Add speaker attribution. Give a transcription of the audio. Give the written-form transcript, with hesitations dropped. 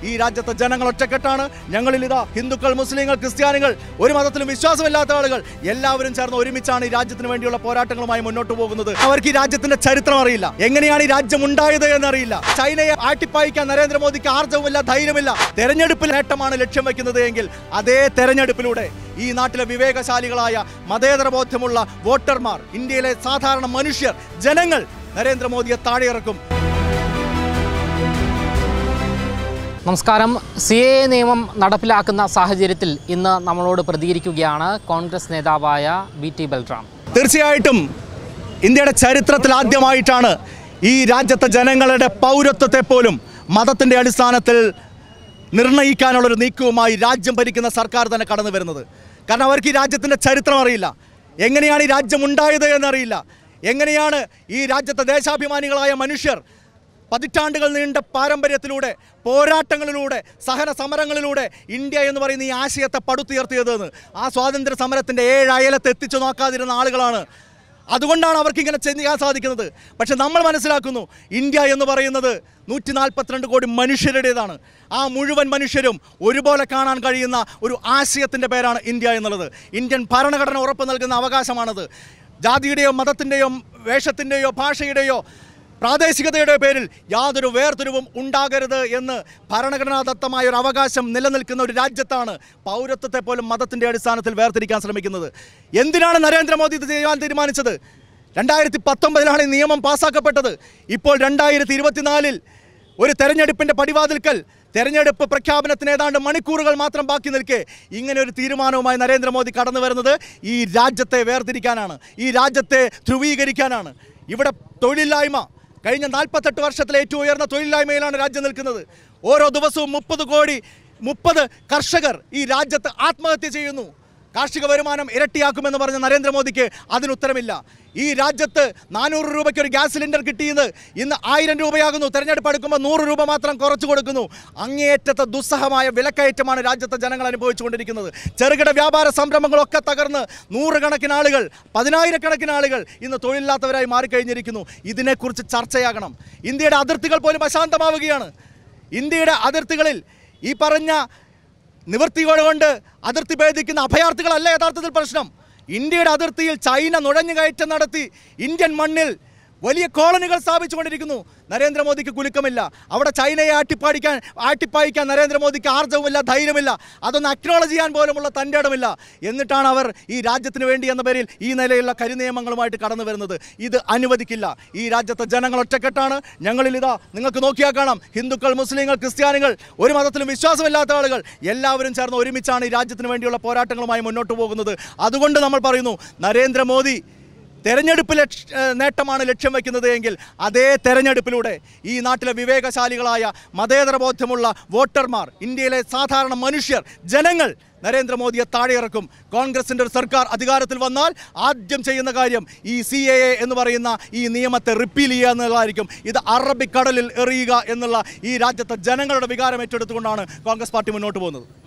Speaker 1: ഈ രാജ്യത്തെ ജനങ്ങൾ ഒറ്റക്കെട്ടാണ്. ഞങ്ങളിൽ ഇതാ ഹിന്ദുക്കൾ, മുസ്ലിങ്ങൾ, ക്രിസ്ത്യാനികൾ, ഒരു മതത്തിലും വിശ്വാസമില്ലാത്ത ആളുകൾ എല്ലാവരും ചേർന്ന് ഒരുമിച്ചാണ് ഈ രാജ്യത്തിന് വേണ്ടിയുള്ള പോരാട്ടങ്ങളുമായി മുന്നോട്ട് പോകുന്നത്. അവർക്ക് ഈ രാജ്യത്തിന്റെ ചരിത്രം അറിയില്ല, എങ്ങനെയാണ് ഈ രാജ്യം ഉണ്ടായത് എന്നറിയില്ല. ചൈനയെ ആട്ടിപ്പായിക്കാൻ നരേന്ദ്രമോദിക്ക് ആർജവുമില്ല, ധൈര്യമില്ല. തെരഞ്ഞെടുപ്പിൽ നേട്ടമാണ് ലക്ഷ്യം വയ്ക്കുന്നത് എങ്കിൽ അതേ തെരഞ്ഞെടുപ്പിലൂടെ ഈ നാട്ടിലെ വിവേകശാലികളായ മതേതര ബോധ്യമുള്ള വോട്ടർമാർ, ഇന്ത്യയിലെ സാധാരണ മനുഷ്യർ, ജനങ്ങൾ നരേന്ദ്രമോദിയെ താഴെയിറക്കും.
Speaker 2: നമസ്കാരം. CAA നിയമം നടപ്പിലാക്കുന്ന സാഹചര്യത്തിൽ ഇന്ന് നമ്മളോട് പ്രതികരിക്കുകയാണ് കോൺഗ്രസ് നേതാവായ VT ബൽറാം.
Speaker 1: തീർച്ചയായിട്ടും ഇന്ത്യയുടെ ചരിത്രത്തിൽ ആദ്യമായിട്ടാണ് ഈ രാജ്യത്തെ ജനങ്ങളുടെ പൗരത്വത്തെ പോലും മതത്തിൻ്റെ അടിസ്ഥാനത്തിൽ നിർണ്ണയിക്കാനുള്ളൊരു നീക്കവുമായി രാജ്യം ഭരിക്കുന്ന സർക്കാർ തന്നെ കടന്നു വരുന്നത്. കാരണം അവർക്ക് ഈ രാജ്യത്തിൻ്റെ ചരിത്രം അറിയില്ല, എങ്ങനെയാണ് ഈ രാജ്യം ഉണ്ടായത് എന്നറിയില്ല, എങ്ങനെയാണ് ഈ രാജ്യത്തെ ദേശാഭിമാനികളായ മനുഷ്യർ പതിറ്റാണ്ടുകൾ നീണ്ട പാരമ്പര്യത്തിലൂടെ, പോരാട്ടങ്ങളിലൂടെ, സഹന സമരങ്ങളിലൂടെ ഇന്ത്യ എന്ന് പറയുന്ന ഈ ആശയത്തെ പടുത്തുയർത്തിയതെന്ന്. ആ സ്വാതന്ത്ര്യ സമരത്തിൻ്റെ 7 അയലത്ത് എത്തിച്ചു നോക്കാതിരുന്ന ആളുകളാണ്. അതുകൊണ്ടാണ് അവർക്ക് ഇങ്ങനെ ചെയ്യാൻ സാധിക്കുന്നത്. പക്ഷെ നമ്മൾ മനസ്സിലാക്കുന്നു, ഇന്ത്യ എന്ന് പറയുന്നത് 142 കോടി മനുഷ്യരുടേതാണ്. ആ മുഴുവൻ മനുഷ്യരും ഒരുപോലെ കാണാൻ കഴിയുന്ന ഒരു ആശയത്തിൻ്റെ പേരാണ് ഇന്ത്യ എന്നുള്ളത്. ഇന്ത്യൻ ഭരണഘടന ഉറപ്പ് നൽകുന്ന അവകാശമാണത്. ജാതിയുടെയോ മതത്തിൻ്റെയോ വേഷത്തിൻ്റെയോ ഭാഷയുടെയോ പ്രാദേശികതയുടെ പേരിൽ യാതൊരു വേർതിരിവും ഉണ്ടാകരുത് എന്ന് ഭരണഘടനാദത്തമായ ഒരു അവകാശം നിലനിൽക്കുന്ന ഒരു രാജ്യത്താണ് പൗരത്വത്തെ പോലും മതത്തിൻ്റെ അടിസ്ഥാനത്തിൽ വേർതിരിക്കാൻ ശ്രമിക്കുന്നത്. എന്തിനാണ് നരേന്ദ്രമോദി ഇത് ചെയ്യാൻ തീരുമാനിച്ചത്? 2019 ഈ നിയമം പാസ്സാക്കപ്പെട്ടത്. ഇപ്പോൾ 2024 ഒരു തെരഞ്ഞെടുപ്പിൻ്റെ പടിവാതിൽക്കൽ, തെരഞ്ഞെടുപ്പ് പ്രഖ്യാപനത്തിന് ഏതാണ്ട് മണിക്കൂറുകൾ മാത്രം ബാക്കി നിൽക്കെ ഇങ്ങനെ ഒരു തീരുമാനവുമായി നരേന്ദ്രമോദി കടന്നു വരുന്നത് ഈ രാജ്യത്തെ വേർതിരിക്കാനാണ്, ഈ രാജ്യത്തെ ധ്രുവീകരിക്കാനാണ്. ഇവിടെ തൊഴിലില്ലായ്മ കഴിഞ്ഞ 48 വർഷത്തിലെ ഏറ്റവും ഉയർന്ന തൊഴിലില്ലായ്മയിലാണ് രാജ്യം നിൽക്കുന്നത്. ഓരോ ദിവസവും 30 കർഷകർ ഈ രാജ്യത്ത് ആത്മഹത്യ ചെയ്യുന്നു. കാർഷിക വരുമാനം ഇരട്ടിയാക്കുമെന്ന് പറഞ്ഞ നരേന്ദ്രമോദിക്ക് അതിനുത്തരമില്ല. ഈ രാജ്യത്ത് 400 രൂപയ്ക്ക് ഒരു ഗ്യാസ് സിലിണ്ടർ കിട്ടിയത് ഇന്ന് 1000 രൂപയാകുന്നു. തെരഞ്ഞെടുപ്പ് എടുക്കുമ്പോൾ 100 രൂപ മാത്രം കുറച്ചു കൊടുക്കുന്നു. അങ്ങേയറ്റത്തെ ദുസ്സഹമായ വിലക്കയറ്റമാണ് രാജ്യത്തെ ജനങ്ങൾ അനുഭവിച്ചുകൊണ്ടിരിക്കുന്നത്. ചെറുകിട വ്യാപാര സംരംഭങ്ങളൊക്കെ തകർന്ന് നൂറുകണക്കിന് ആളുകൾ, 10,000-കണക്കിന് ആളുകൾ ഇന്ന് തൊഴിലില്ലാത്തവരായി മാറിക്കഴിഞ്ഞിരിക്കുന്നു. ഇതിനെക്കുറിച്ച് ചർച്ചയാകണം. ഇന്ത്യയുടെ അതിർത്തികൾ പോലും അശാന്തമാവുകയാണ്. ഇന്ത്യയുടെ അതിർത്തികളിൽ ഈ പറഞ്ഞ നിവൃത്തികൊണ്ട് അതിർത്തി ഭേദിക്കുന്ന അഭയാർത്ഥികളല്ല യഥാർത്ഥത്തിൽ പ്രശ്നം. ഇന്ത്യയുടെ അതിർത്തിയിൽ ചൈന നുഴഞ്ഞുകയറ്റം നടത്തി ഇന്ത്യൻ മണ്ണിൽ വലിയ കോളനികൾ സ്ഥാപിച്ചുകൊണ്ടിരിക്കുന്നു. നരേന്ദ്രമോദിക്ക് കുലുക്കമില്ല. അവിടെ ചൈനയെ ആട്ടിപ്പായിക്കാൻ നരേന്ദ്രമോദിക്ക് ആർജവുമില്ല, ധൈര്യമില്ല. അതൊന്ന് അക്നോളജ് ചെയ്യാൻ പോലുമുള്ള തൻ്റെ ഇടമില്ല. എന്നിട്ടാണ് അവർ ഈ രാജ്യത്തിന് വേണ്ടി എന്ന പേരിൽ ഈ നിലയിലുള്ള കരിനിയമങ്ങളുമായിട്ട് കടന്നു വരുന്നത്. ഇത് അനുവദിക്കില്ല. ഈ രാജ്യത്തെ ജനങ്ങൾ ഒറ്റക്കെട്ടാണ്. ഞങ്ങളിൽ ഇതാ നിങ്ങൾക്ക് നോക്കിയാൽ കാണാം, ഹിന്ദുക്കൾ, മുസ്ലിങ്ങൾ, ക്രിസ്ത്യാനികൾ, ഒരു മതത്തിലും വിശ്വാസമില്ലാത്ത ആളുകൾ എല്ലാവരും ചേർന്ന് ഒരുമിച്ചാണ് ഈ രാജ്യത്തിന് വേണ്ടിയുള്ള പോരാട്ടങ്ങളുമായി മുന്നോട്ട് പോകുന്നത്. അതുകൊണ്ട് നമ്മൾ പറയുന്നു, നരേന്ദ്രമോദി തെരഞ്ഞെടുപ്പിൽ നേട്ടമാണ് ലക്ഷ്യം വയ്ക്കുന്നത് എങ്കിൽ അതേ തെരഞ്ഞെടുപ്പിലൂടെ ഈ നാട്ടിലെ വിവേകശാലികളായ മതേതര ബോധ്യമുള്ള വോട്ടർമാർ, ഇന്ത്യയിലെ സാധാരണ മനുഷ്യർ, ജനങ്ങൾ നരേന്ദ്രമോദിയെ താഴെയിറക്കും. കോൺഗ്രസിൻ്റെ ഒരു സർക്കാർ അധികാരത്തിൽ വന്നാൽ ആദ്യം ചെയ്യുന്ന കാര്യം ഈ CAA എന്ന് പറയുന്ന ഈ നിയമത്തെ റിപ്പീൽ ചെയ്യുക എന്നുള്ളതായിരിക്കും. ഇത് അറബിക്കടലിൽ എറിയുക എന്നുള്ള ഈ രാജ്യത്തെ ജനങ്ങളുടെ വികാരം ഏറ്റെടുത്തുകൊണ്ടാണ് കോൺഗ്രസ് പാർട്ടി മുന്നോട്ട് പോകുന്നത്.